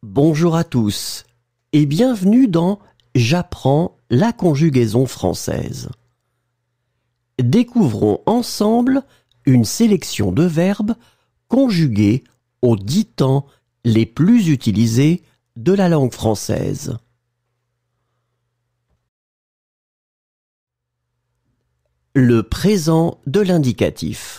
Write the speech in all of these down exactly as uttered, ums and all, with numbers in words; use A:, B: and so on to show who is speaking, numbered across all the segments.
A: Bonjour à tous et bienvenue dans J'apprends la conjugaison française. Découvrons ensemble une sélection de verbes conjugués aux dix temps les plus utilisés de la langue française. Le présent de l'indicatif.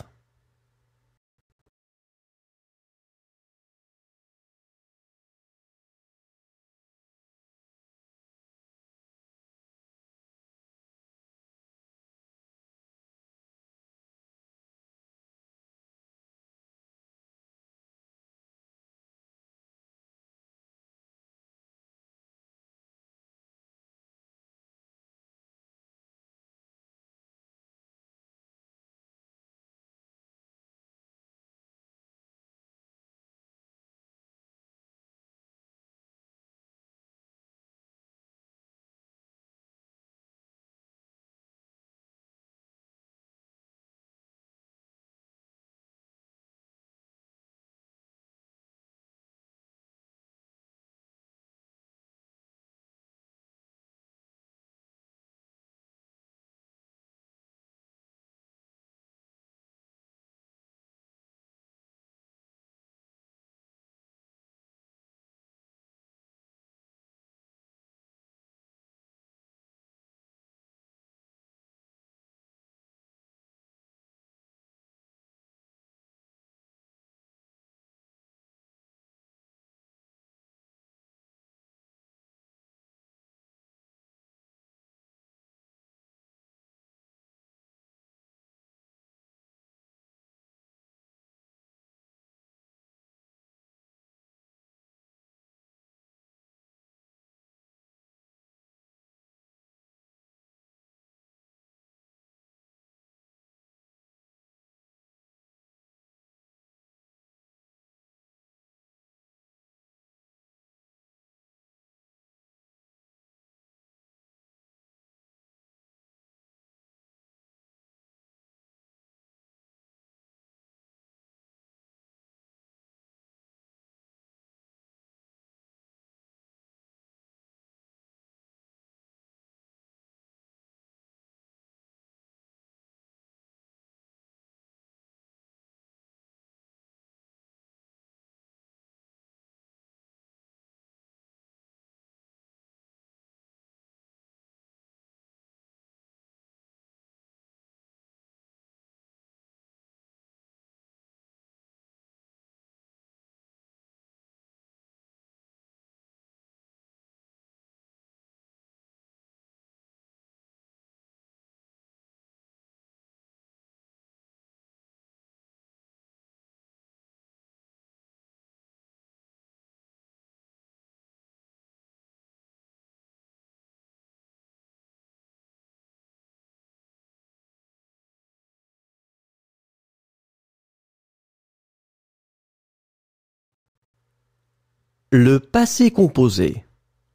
A: Le passé composé.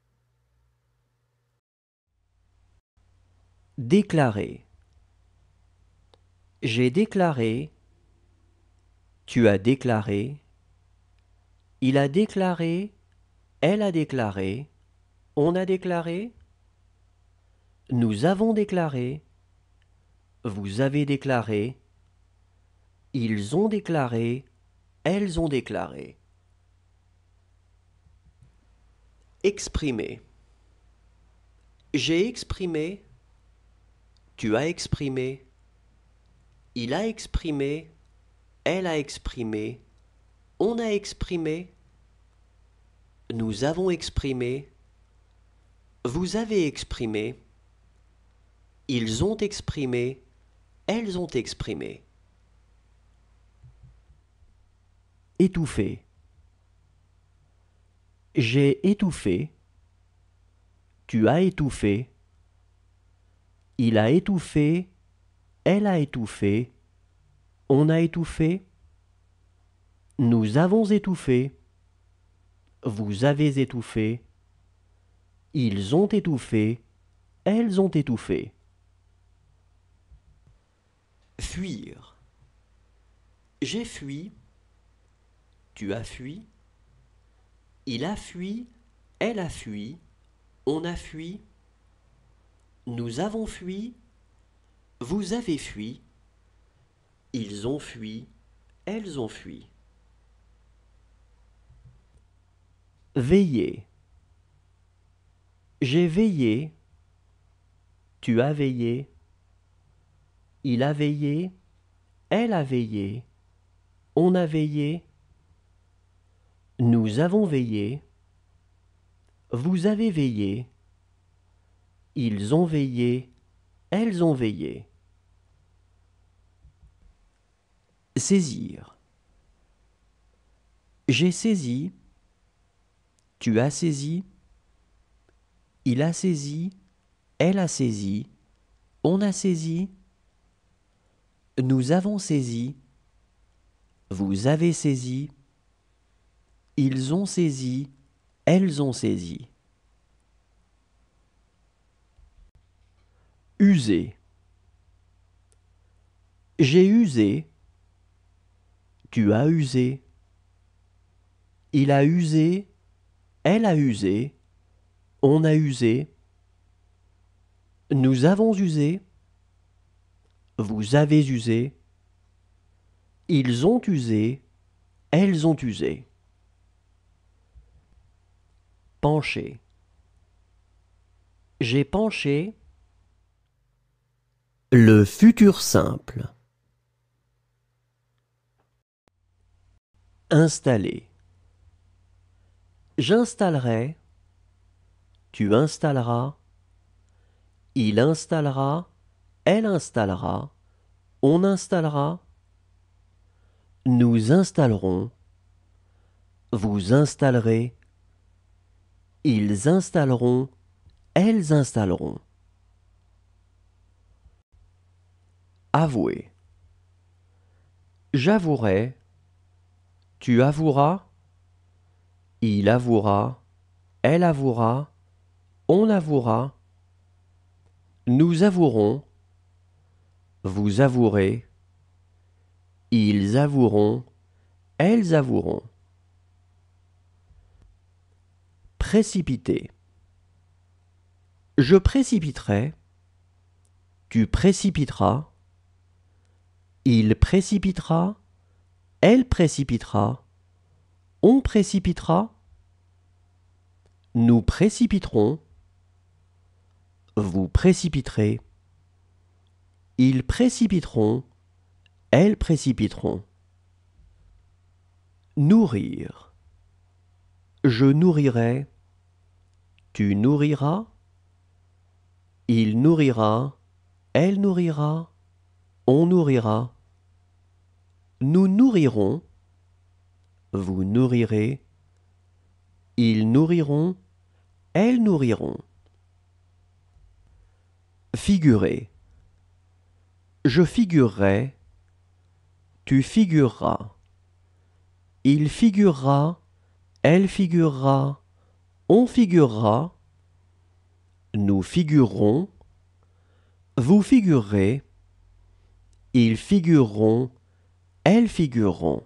A: Déclarer. J'ai déclaré. Tu as déclaré. Il a déclaré. Elle a déclaré. On a déclaré. Nous avons déclaré. Vous avez déclaré. Ils ont déclaré. Elles ont déclaré. Exprimer. J'ai exprimé. Tu as exprimé. Il a exprimé. Elle a exprimé. On a exprimé. Nous avons exprimé. Vous avez exprimé. Ils ont exprimé. Elles ont exprimé. Étouffer. J'ai étouffé. Tu as étouffé. Il a étouffé. Elle a étouffé. On a étouffé. Nous avons étouffé. Vous avez étouffé. Ils ont étouffé. Elles ont étouffé. Fuir. J'ai fui. Tu as fui. Il a fui, elle a fui, on a fui, nous avons fui, vous avez fui, ils ont fui, elles ont fui. Veiller. J'ai veillé, tu as veillé, il a veillé, elle a veillé, on a veillé, nous avons veillé, vous avez veillé, ils ont veillé, elles ont veillé. Saisir. J'ai saisi, tu as saisi, il a saisi, elle a saisi, on a saisi, nous avons saisi, vous avez saisi, ils ont saisi, elles ont saisi. User. J'ai usé, tu as usé, il a usé, elle a usé, on a usé, nous avons usé, vous avez usé, ils ont usé, elles ont usé. Pencher. J'ai penché. Le futur simple. Installer. J'installerai, tu installeras, il installera, elle installera, on installera, nous installerons, vous installerez, ils installeront, elles installeront. Avouer. J'avouerai, tu avoueras, il avouera, elle avouera, on avouera, nous avouerons, vous avouerez, ils avoueront, elles avoueront. Précipiter. Je précipiterai, tu précipiteras, il précipitera, elle précipitera, on précipitera, nous précipiterons, vous précipiterez, ils précipiteront, elles précipiteront. Nourrir. Je nourrirai, tu nourriras, il nourrira, elle nourrira, on nourrira, nous nourrirons, vous nourrirez, ils nourriront, elles nourriront. Figurer. Je figurerai, tu figureras, il figurera, elle figurera, on figurera, nous figurerons, vous figurerez, ils figureront, elles figureront.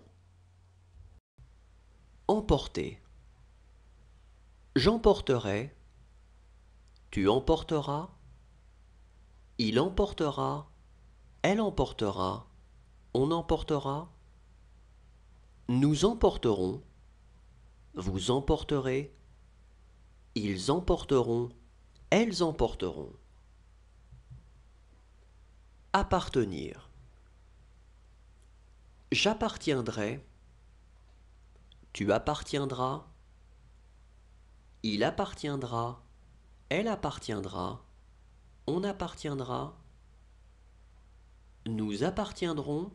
A: Emporter. J'emporterai, tu emporteras, il emportera, elle emportera, on emportera, nous emporterons, vous emporterez, ils emporteront, elles emporteront. Appartenir. J'appartiendrai, tu appartiendras, il appartiendra, elle appartiendra, on appartiendra, nous appartiendrons,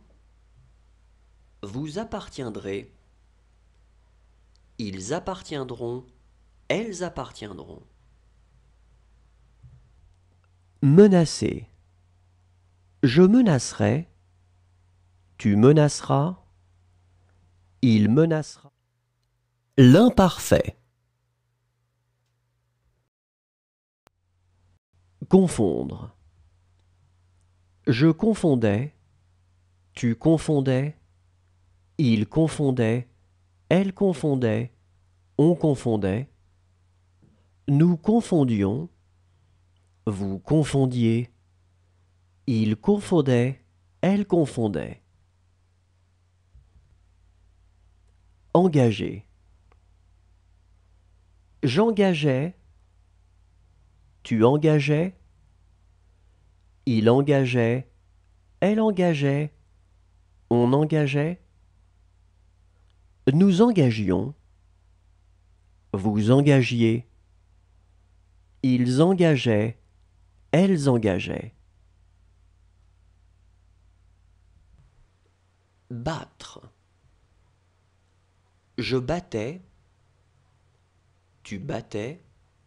A: vous appartiendrez, ils appartiendront, elles appartiendront. Menacer. Je menacerai, tu menaceras, il menacera. L'imparfait. Confondre. Je confondais, tu confondais, il confondait, elle confondait, on confondait, nous confondions, vous confondiez, il confondait, elle confondait. Engager. J'engageais, tu engageais, il engageait, elle engageait, on engageait, nous engagions, vous engagiez, ils engageaient, elles engageaient. Battre. Je battais, tu battais,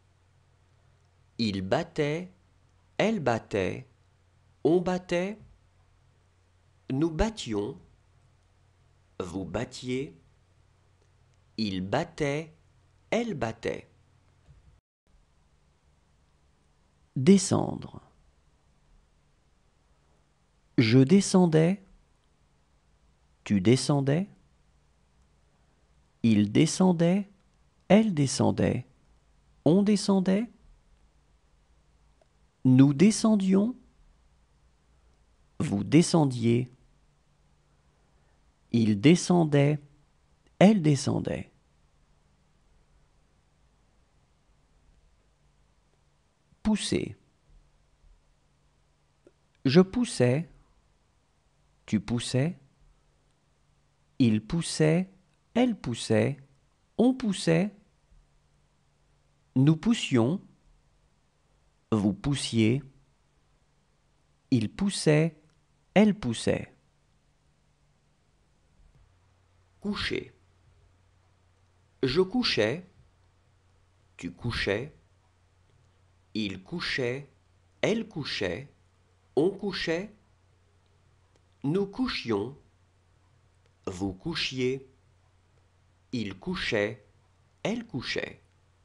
A: il battait, elle battait, on battait, nous battions, vous battiez, il battait, elle battait. Descendre. Je descendais, tu descendais, il descendait, elle descendait, on descendait, nous descendions, vous descendiez, il descendait, elle descendait. Pousser. Je poussais, tu poussais, il poussait, elle poussait, on poussait, nous poussions, vous poussiez, il poussait, elle poussait. Coucher. Je couchais, tu couchais, il couchait, elle couchait, on couchait, nous couchions, vous couchiez, il couchait, elle couchait.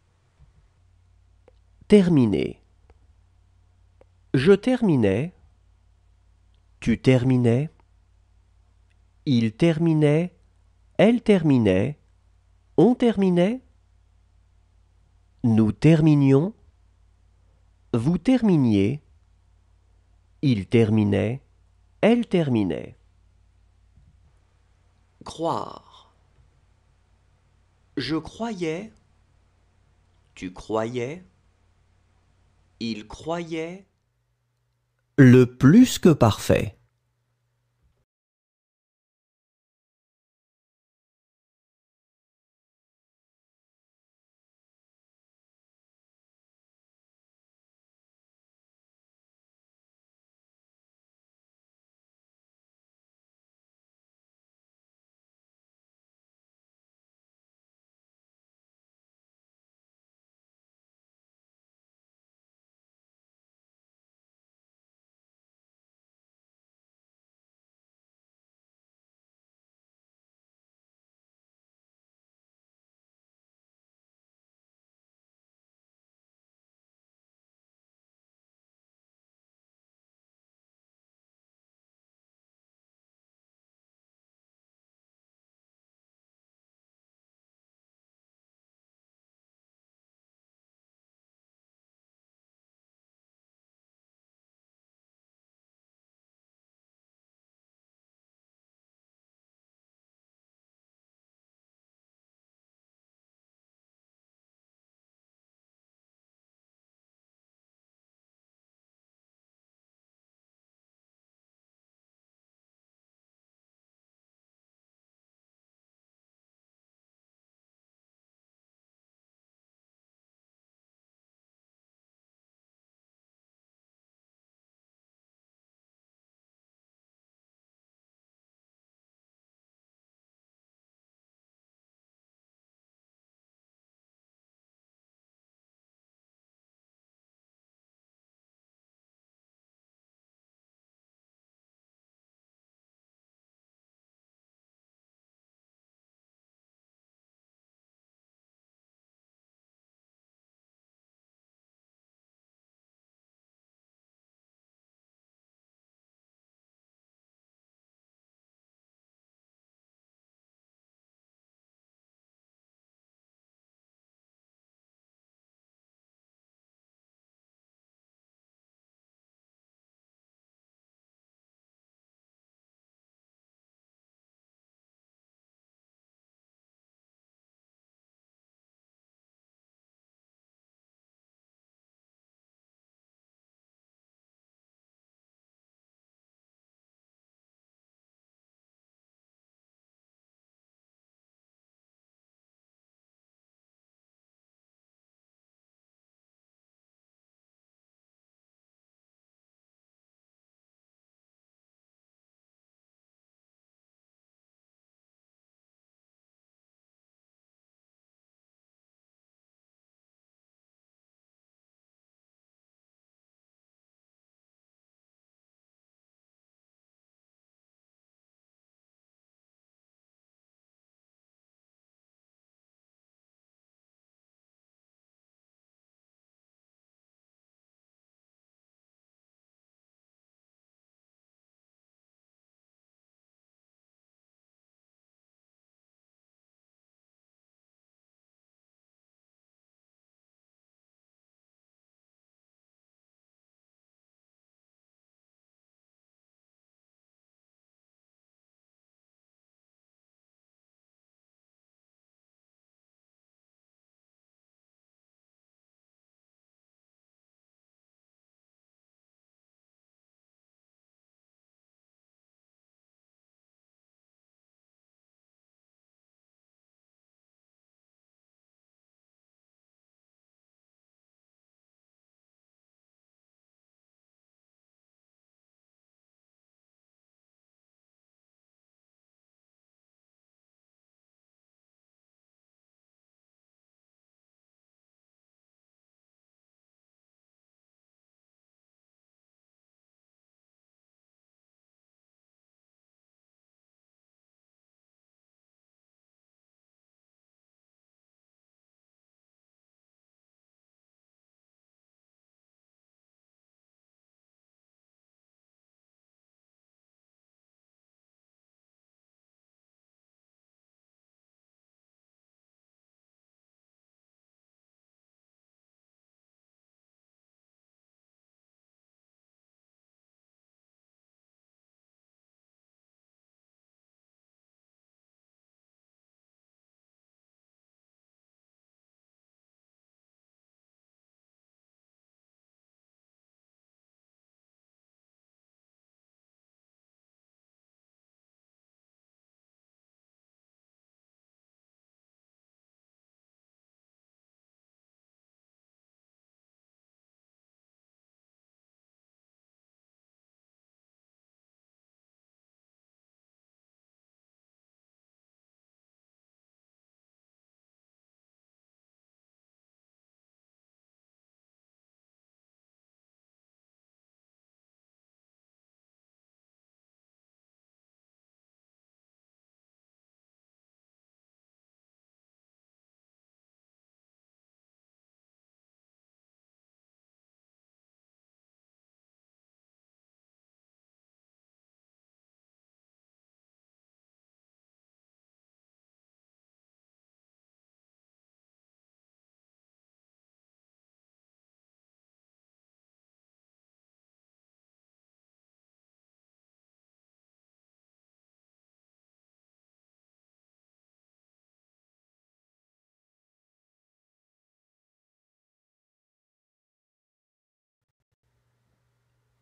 A: Terminer. Je terminais, tu terminais, il terminait, elle terminait, on terminait, nous terminions, vous terminiez, il terminait, elle terminait. Croire. Je croyais, tu croyais, il croyait. Le plus que parfait.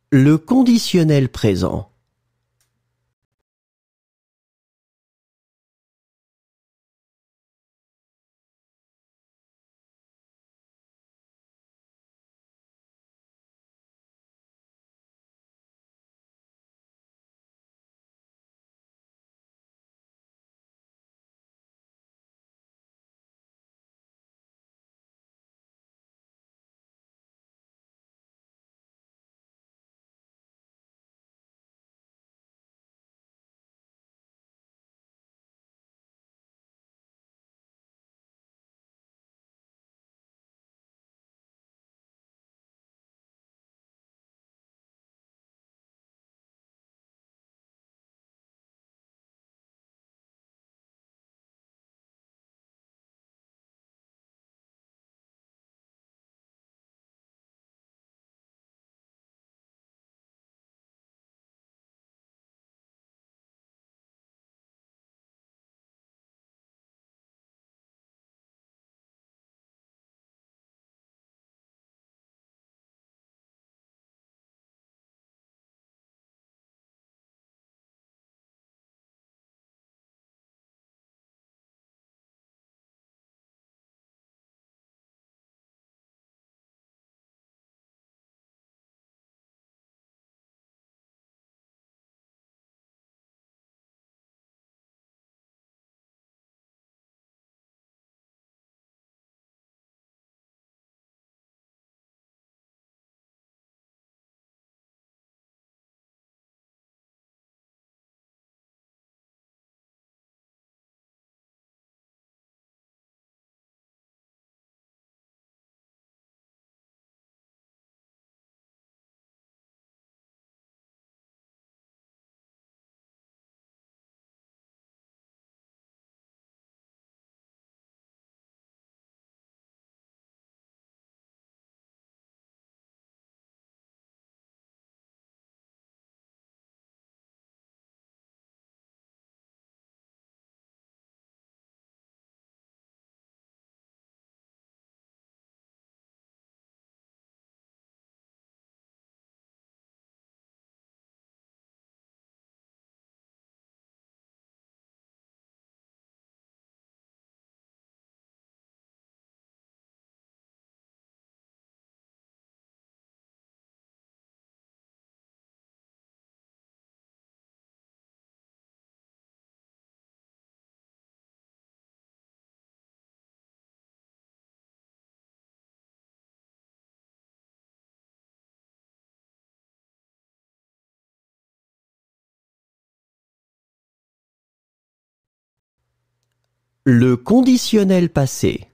A: Le conditionnel présent. Le conditionnel passé.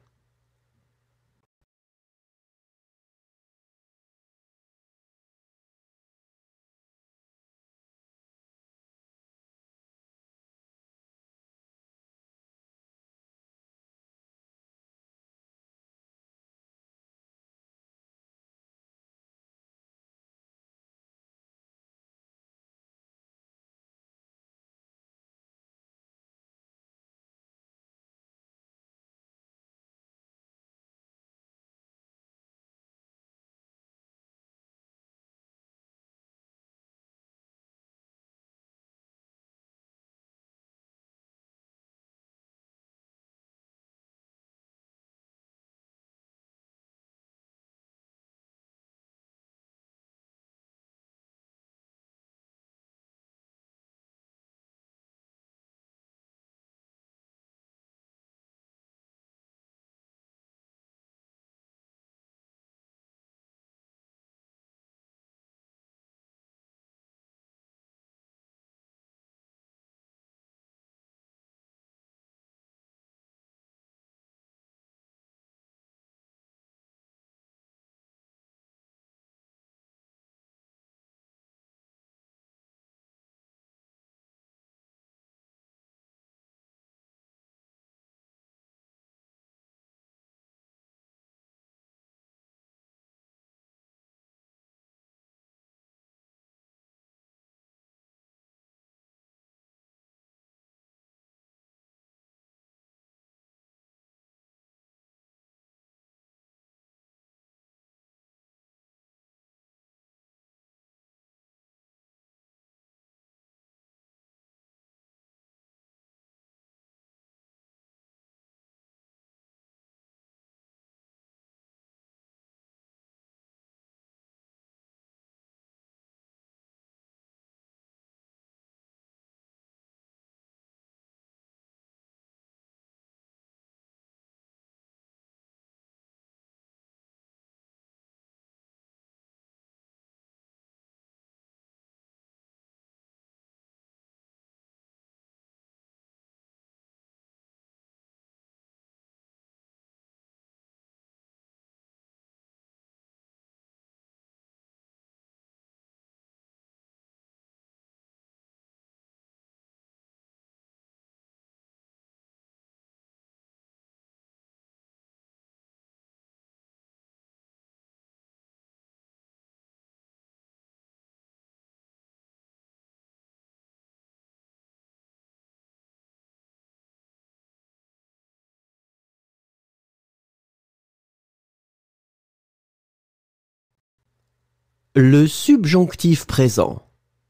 A: Le subjonctif présent.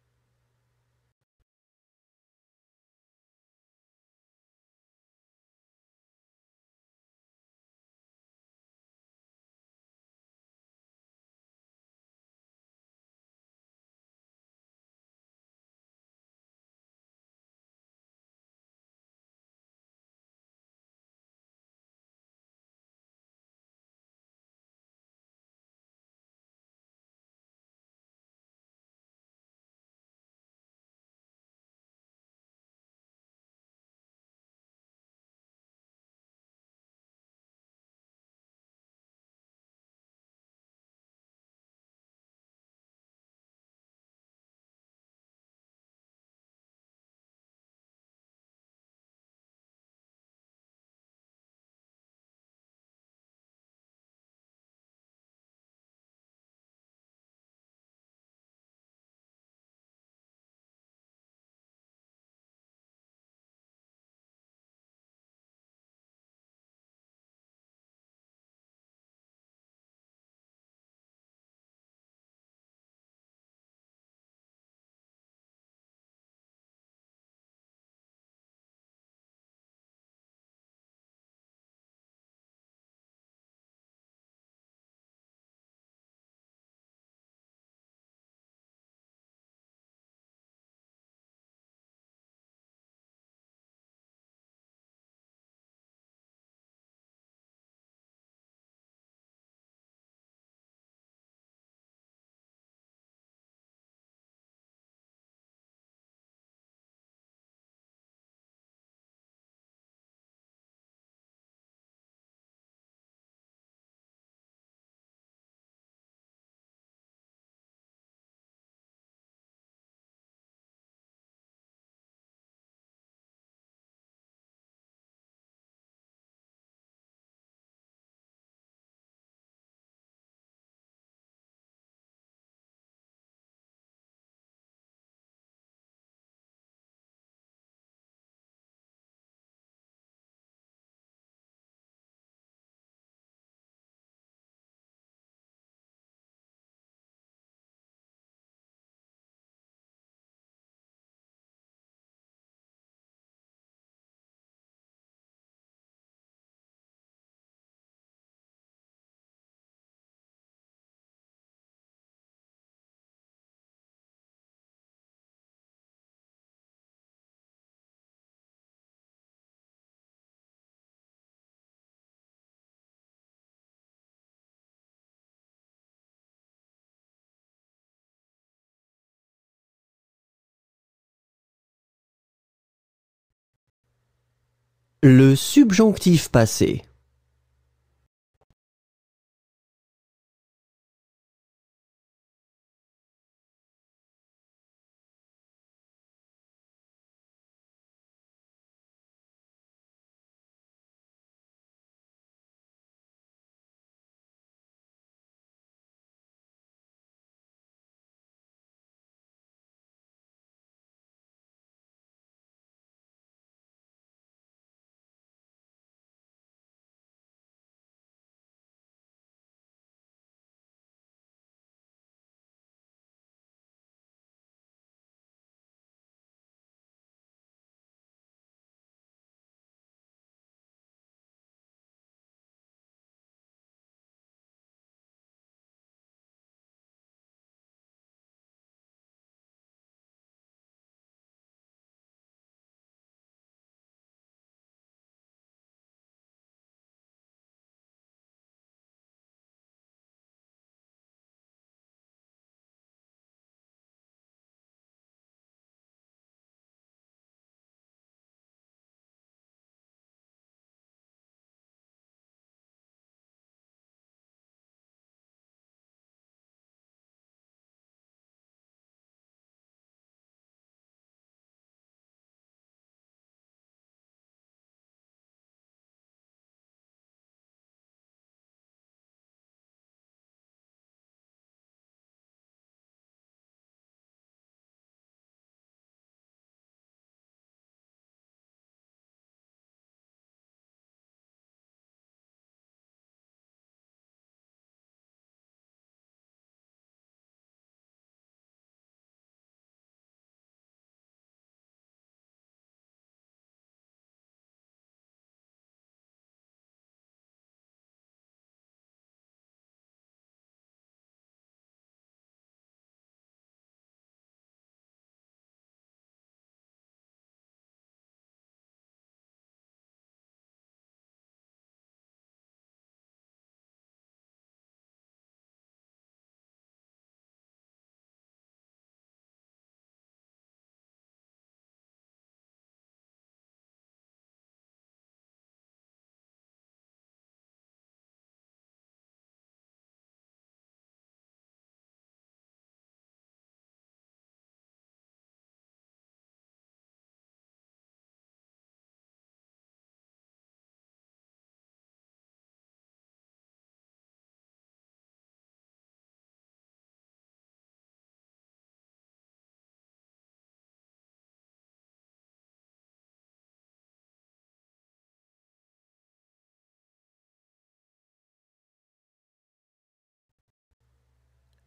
A: Le subjonctif passé.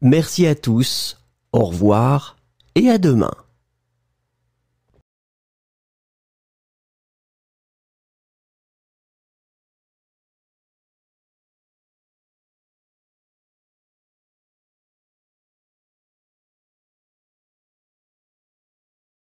B: Merci à tous, au revoir et à demain.